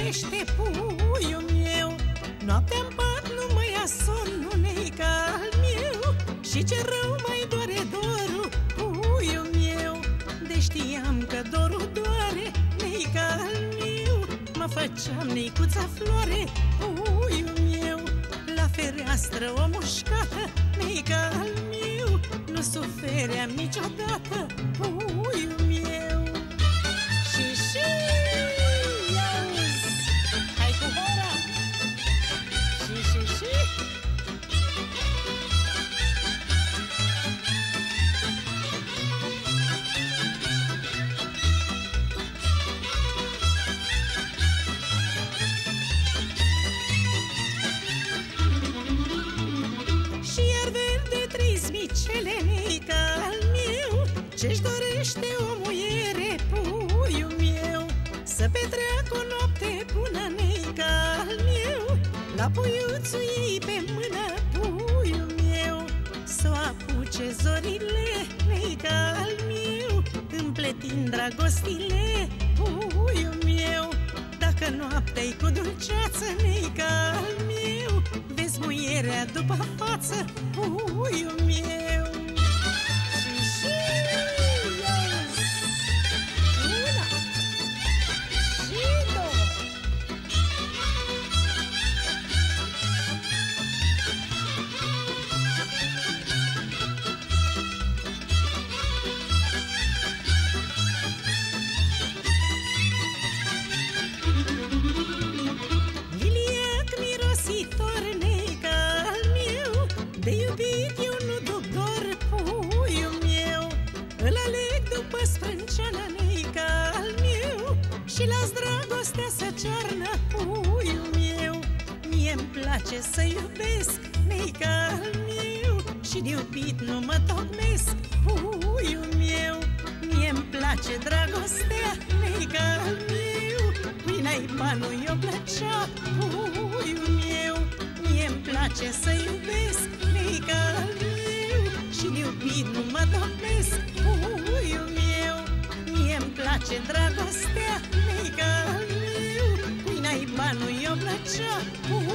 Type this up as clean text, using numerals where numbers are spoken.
dorește puiul meu. Noaptea-n pat nu mă ia somnul, neica al meu. Și ce rău mai doare dorul, puiul meu. De știam că dorul doare, neica al meu. Mă făceam neicuța floare, puiul meu. La fereastră o mușcată, neica al meu. Nu sufeream niciodată, puiul meu. Și auzi, hai cu hora. Și iar verde trismicele, neica al meu. Ce-și dorește o muiere, puiul meu. Să petreacă o noapte bună, neica al meu. La puiuțul ei pe mână, puiul meu. S-o apuce zorile, neica al meu. Împletind dragostile, puiul meu. Dacă noaptea-i cu dulceață, neica al meu. Vezi muierea după față, puiul meu. Și auzi, una și două. Liliac mirositor, neica al meu. De iubit eu nu duc dor, puiul meu. Îl aleg după sprânceană, neica al meu. Și las dragostea să cearnă, puiul meu. Mie-mi place să iubesc, neica al meu. Și de iubit nu mă tocmesc, puiul meu. Mie-mi place dragostea, neica al meu. Pâinea-i banul i-o plăcea, puiul meu. Mie-mi place să iubesc, neica al meu. Și de iubit nu mă tocmesc, puiul meu. Mie-mi place dragostea, neica al meu. Pâinea-i banul i-o plăcea, puiul meu.